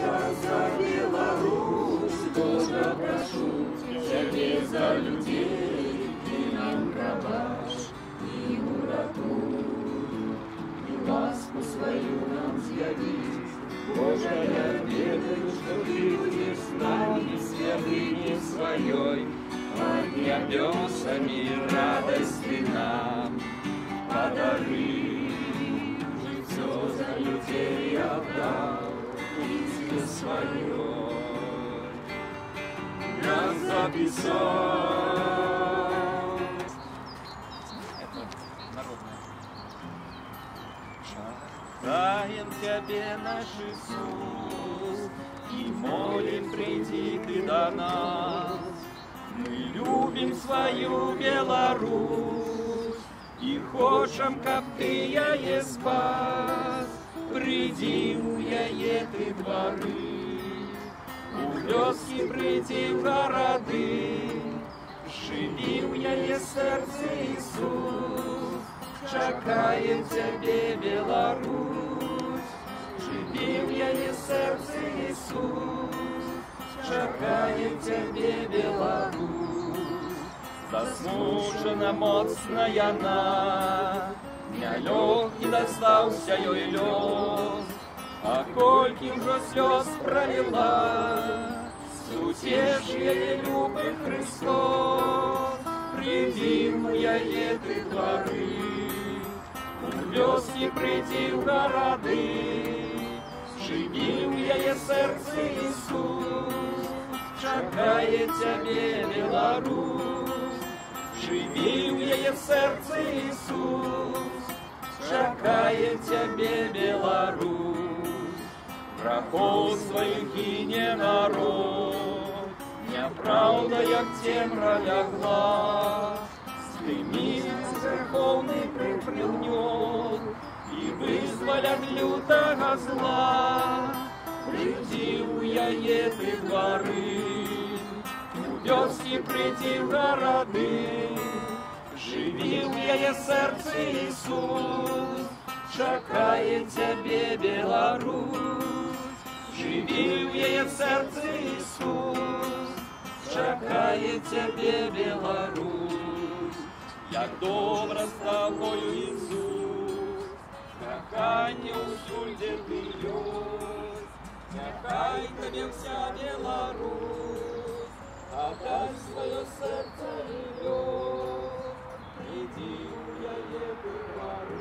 Божа за Беларусь, Божа прошу Тебе за людей, Ты нам пробач и уратуй, и ласку свою нам з'яви. Боже, я ведаю, что Ты будешь с нами, святыни своей, под небесами радости нам подари. Все за людей отдал Христе своей, нас записал. Даем Тебе, наш Иисус, и молим, приди Ты до нас. Мы любим свою Беларусь и хочем, как Ты яе спас. Приди у яе Ты дворы, у вёски приди в городы, живи у яе сердце, Иисус. Чакаем Тебе, Беларусь, живи в яе сердце, Иисус. Чакаем Тебе, Беларусь, засмучена моцна яна, нялёгкі дастаўся ёй лёс, а колькі ўжо слёз пролила, суцеш яе любы Христос. Приди у яе Ты дворы, у вёски приди в городы, живи у яе сердце, Иисус. Чакае Тебе, Беларусь, живи у яе сердце, Иисус. Чакае Тебе, Беларусь, врагов своих гине народ, няправда, як темра лягла, стремится верховный припрягнет и вызволь от лютого зла. Приди у яе Ты дворы, у вёски приди в городы, живи у яе сердце, Иисус. Чакае Тебе, Беларусь, живи у яе сердце, Иисус. Чакае Тебе, Беларусь, як добра з Тобою, Иисус. Каханне усюль, де Ты ёсць, няхай Тебе вся Беларусь отдай свое сердце и лёс. Приди у яе Ты дворы,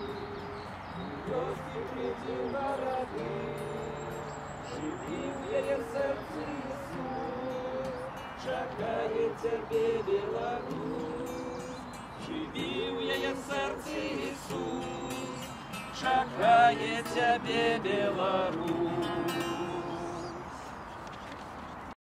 у вёски приди в городы, живи в яе сердце, Иисус. Чакае Тебе, Беларусь, живи у яе сердце, Иисус. Чакае Тебе, Беларусь.